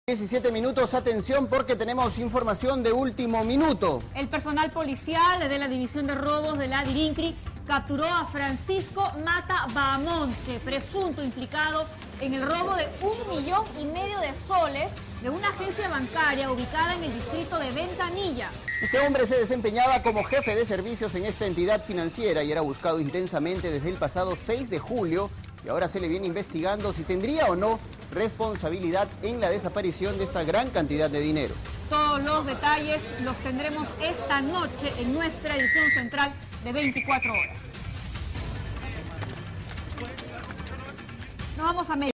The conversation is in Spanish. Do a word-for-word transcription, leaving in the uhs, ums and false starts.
diecisiete minutos, atención porque tenemos información de último minuto. El personal policial de la División de Robos de la DIRINCRI capturó a Francisco Mata Bahamonte, presunto implicado en el robo de un millón y medio de soles de una agencia bancaria ubicada en el distrito de Ventanilla. Este hombre se desempeñaba como jefe de servicios en esta entidad financiera y era buscado intensamente desde el pasado seis de julio y ahora se le viene investigando si tendría o no responsabilidad en la desaparición de esta gran cantidad de dinero. Todos los detalles los tendremos esta noche en nuestra edición central de veinticuatro horas. Nos vamos a